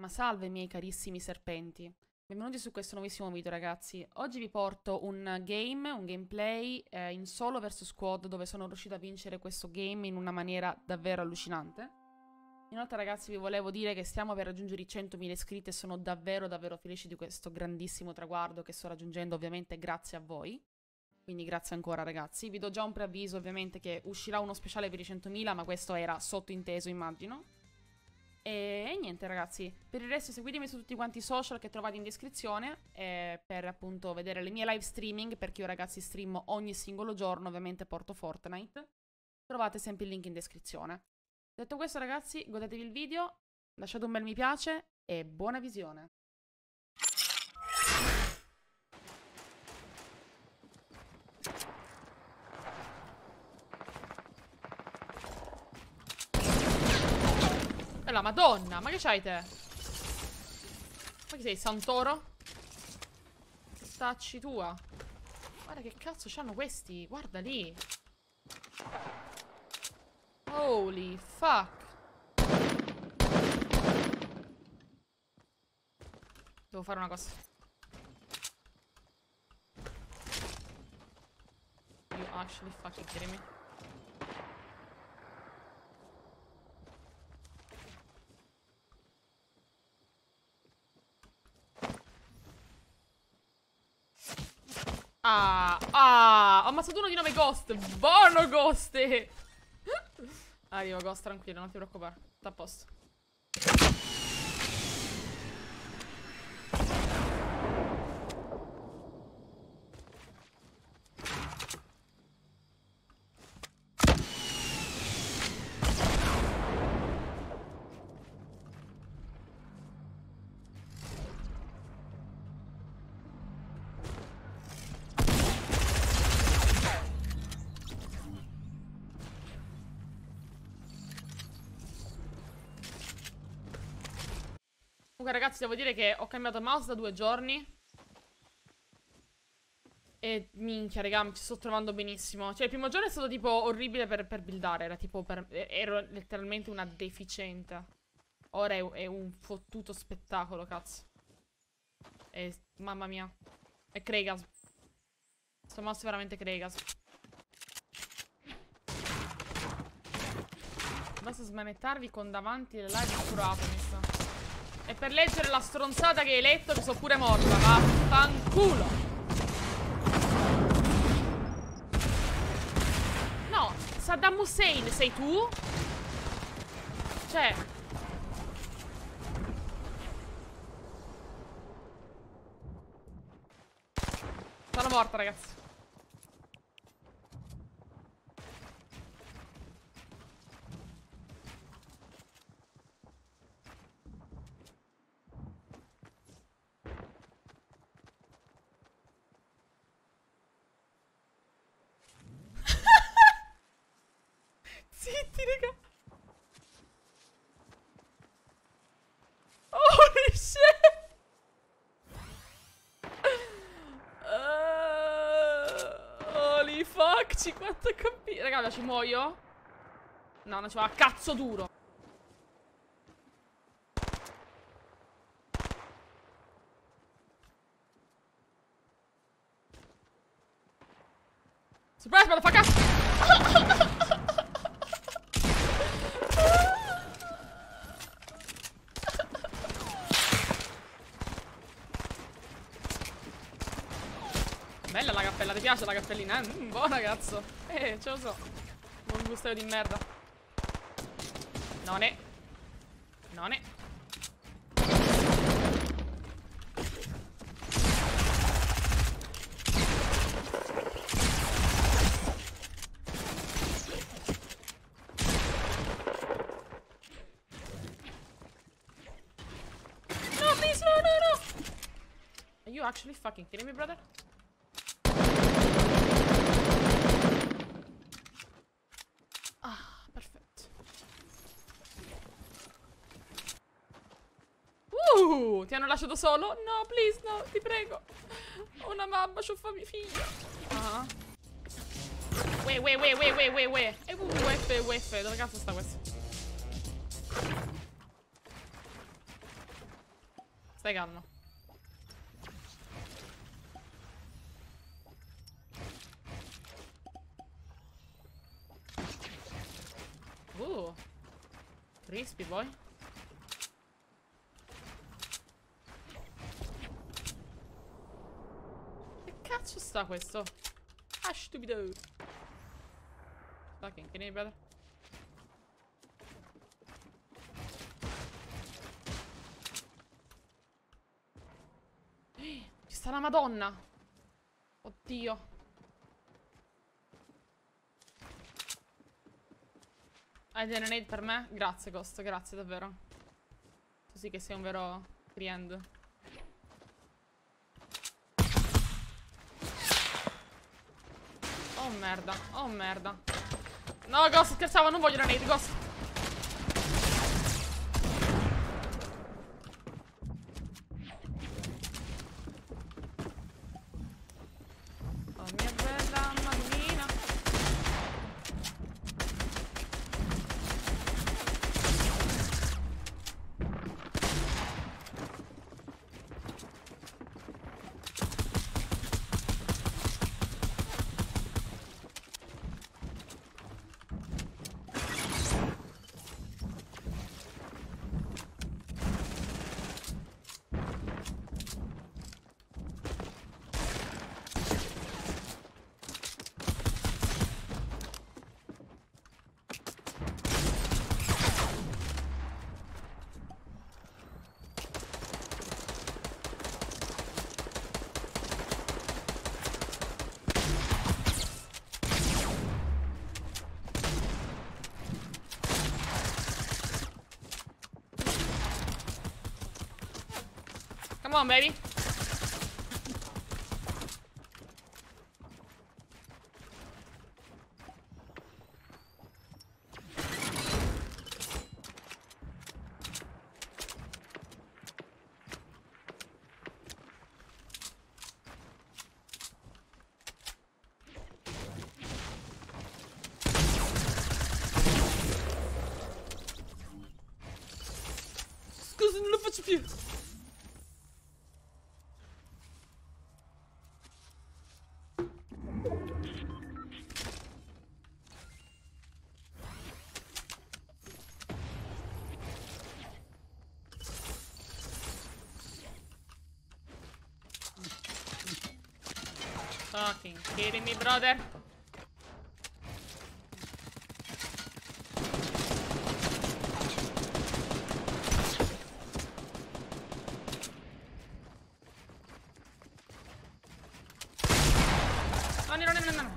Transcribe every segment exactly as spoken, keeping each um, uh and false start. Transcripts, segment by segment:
Ma salve miei carissimi serpenti, benvenuti su questo nuovissimo video ragazzi. Oggi vi porto un game, un gameplay eh, in solo versus squad dove sono riuscito a vincere questo game in una maniera davvero allucinante. Inoltre ragazzi vi volevo dire che stiamo per raggiungere i centomila iscritti e sono davvero davvero felice di questo grandissimo traguardo che sto raggiungendo ovviamente grazie a voi. Quindi grazie ancora ragazzi. Vi do già un preavviso ovviamente che uscirà uno speciale per i centomila, ma questo era sottointeso immagino. E, e niente ragazzi, per il resto seguitemi su tutti quanti i social che trovate in descrizione eh, per appunto vedere le mie live streaming, perché io ragazzi streamo ogni singolo giorno, ovviamente porto Fortnite. Trovate sempre il link in descrizione. Detto questo ragazzi, godetevi il video, lasciate un bel mi piace e buona visione. La madonna, ma che c'hai te? Ma che sei, Santoro? Che stacci tua? Guarda che cazzo c'hanno questi, guarda lì. Holy fuck. Devo fare una cosa. You actually fucking kidding me? Ah, ah, ho ammazzato uno di nove Ghost. Buono Ghost. Arrivo Ghost, tranquillo, non ti preoccupare. Sta a posto. Comunque ragazzi devo dire che ho cambiato mouse da due giorni. E minchia raga, mi ci sto trovando benissimo. Cioè il primo giorno è stato tipo orribile per, per buildare. Era tipo per, ero letteralmente una deficiente. Ora è, è un fottuto spettacolo, cazzo. E mamma mia. È Kregas. Sto mouse è veramente Kregas. Basta smanettarvi con davanti le live di puro Atomis. E per leggere la stronzata che hai letto mi sono pure morta. Vaffanculo. No, Saddam Hussein sei tu? Cioè sono morta ragazzi. Zitti, raga. Holy shit. uh, Holy fuck. cinquanta K P. Raga, ci muoio? No, non ci va a cazzo duro. Surprise, motherfucker. Bella la cappella, ti piace la cappellina? Eh? Mm, buona cazzo. Eh, ce lo so. Buon gusto di merda. Non è. Non è. No, please, no, no, no. Are you actually fucking kidding me, brother? Uh, ti hanno lasciato solo? No, please, no, ti prego. Ho una mamma, c'ho fammi figlia. Ah. Ue, ue, ue, ue, ue, ue, ue. E uh, F, U F, dove cazzo sta questo? Stai calmo. Uh. Crispy poi. Che cazzo sta questo? Ah, stupido. Fucking kidding me, brother. Ci sta la Madonna. Oddio. Hai dei grenade per me? Grazie, Ghost, grazie davvero. Tu sì che sei un vero friend. Oh merda, oh merda. No, Ghost, scherzavo, non voglio grenade, Ghost. Oh mia bella mammina. Come on, baby. Scusa, non lo faccio più. Fucking kidding me, brother. No, no, no, no, no.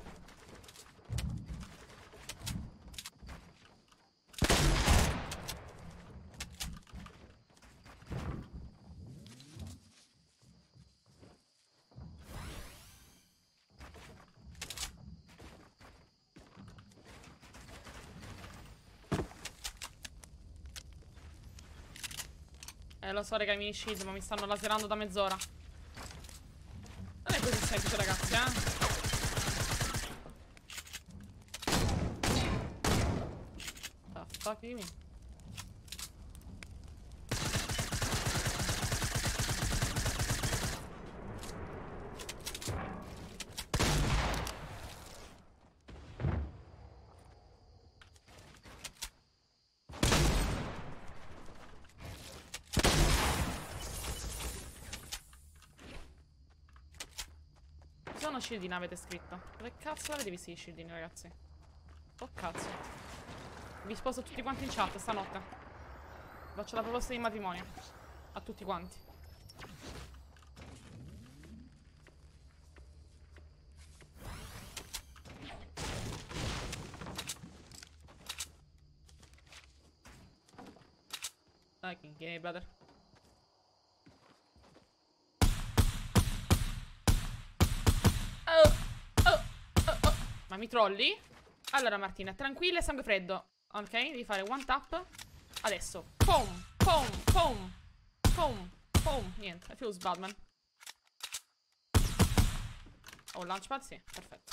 Eh, lo so, raga, i mini shield, ma mi stanno laserando da mezz'ora. Non è così semplice, ragazzi, eh. The fuck you mean? Sono shieldini avete scritto. Dove cazzo l'avete visti i shieldini, ragazzi? Oh cazzo. Vi sposo tutti quanti in chat stanotte. Faccio la proposta di matrimonio. A tutti quanti. Fucking gay, brother. Oh, oh, oh, oh. Ma mi trolli? Allora Martina, tranquilla e sangue freddo. Ok, devi fare one tap. Adesso. Pom, pom, pom, pom, pom. Niente, I feels bad, man. Oh, launchpad? Sì, perfetto.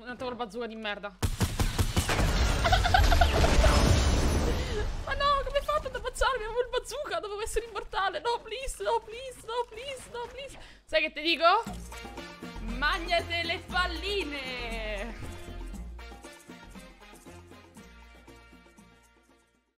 un'altra col bazooka di merda. Ma no, come hai fatto ad ammazzarmi? Avevo il bazooka, dovevo essere immortale. No, please, no, please, no, please, no, please. Sai che ti dico? Magnate le palline.